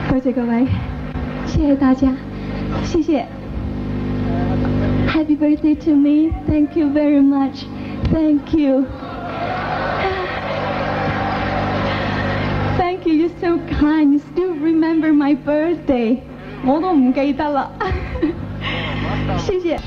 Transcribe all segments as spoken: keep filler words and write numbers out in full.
多谢各位，谢谢大家，谢谢。Happy birthday to me! Thank you very much. Thank you. Thank you. You're so kind. You still remember my birthday. 我都唔記得啦。謝謝。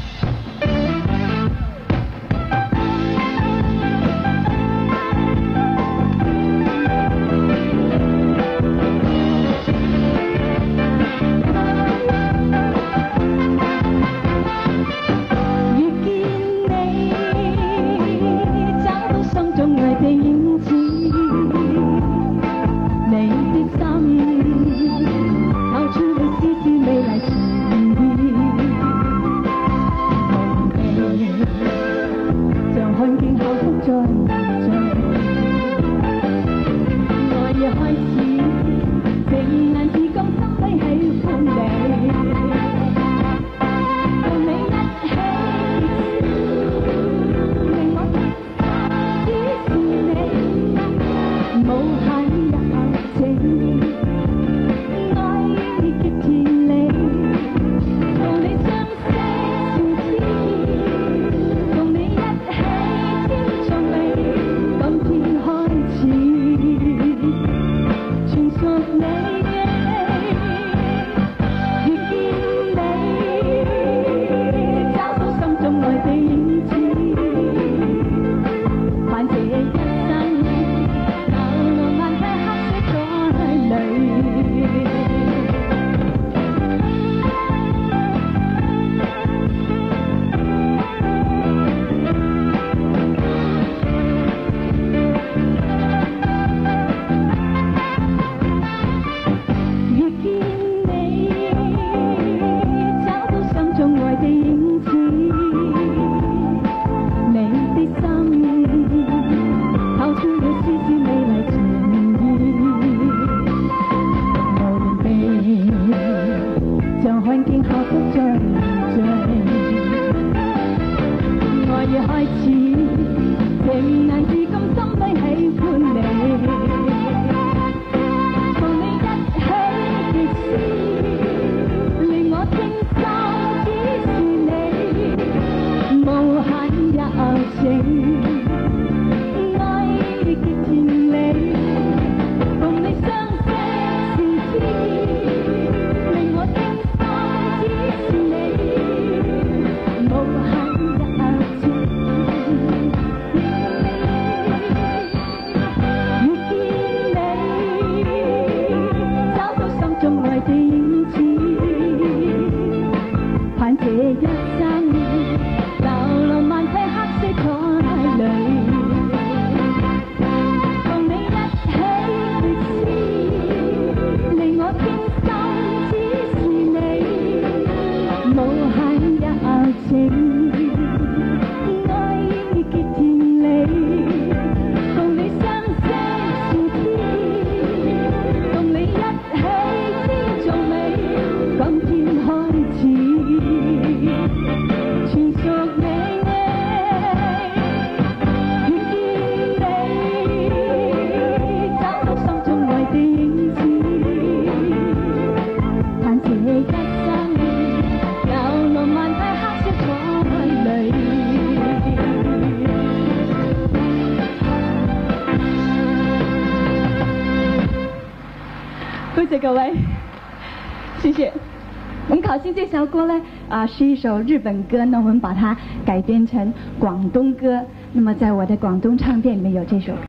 多谢各位，谢谢。我们考辛这首歌呢，啊，是一首日本歌，那我们把它改编成广东歌。那么在我的广东唱片里面有这首歌。